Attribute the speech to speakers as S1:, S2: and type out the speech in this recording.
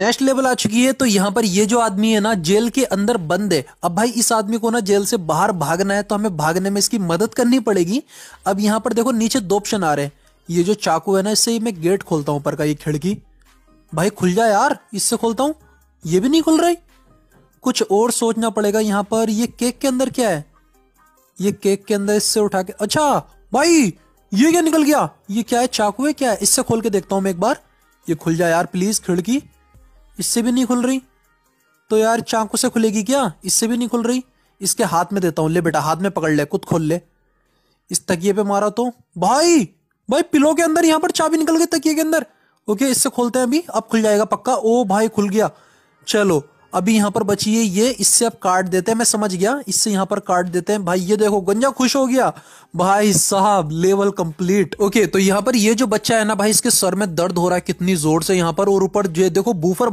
S1: Next level आ चुकी है। तो यहाँ पर ये जो आदमी है ना जेल के अंदर बंद है। अब भाई इस आदमी को ना जेल से बाहर भागना है, तो हमें भागने में इसकी मदद करनी पड़ेगी। अब यहाँ पर देखो नीचे दो ऑप्शन आ रहे हैं। ये जो चाकू है ना इससे मैं गेट खोलता हूँ ऊपर का, ये खिड़की। भाई खुल जा यार, इससे खोलता हूँ, ये भी नहीं खुल रही। कुछ और सोचना पड़ेगा यहाँ पर। ये केक के अंदर क्या है? ये केक के अंदर इससे उठा के, अच्छा भाई ये क्या निकल गया? ये क्या है? चाकू है क्या है? इससे खोल के देखता हूं मैं एक बार। ये खुल जा यार प्लीज खिड़की। इससे भी नहीं खुल रही। तो यार चाकू से खुलेगी क्या? इससे भी नहीं खुल रही। इसके हाथ में देता हूं, ले बेटा हाथ में पकड़ ले, खुद खोल ले। इस तकिए पे मारा तो भाई, भाई पिलो के अंदर यहाँ पर चाबी निकल गई तकिए के अंदर। ओके इससे खोलते हैं अभी, अब खुल जाएगा पक्का। ओ भाई खुल गया। चलो अभी यहाँ पर बची है ये, इससे अब काट देते हैं। मैं समझ गया, इससे यहाँ पर काट देते हैं। भाई ये देखो गंजा खुश हो गया। भाई साहब लेवल कंप्लीट। ओके तो यहाँ पर ये जो बच्चा है ना भाई, इसके सर में दर्द हो रहा है कितनी जोर से यहाँ पर, और ऊपर जो देखो बूफर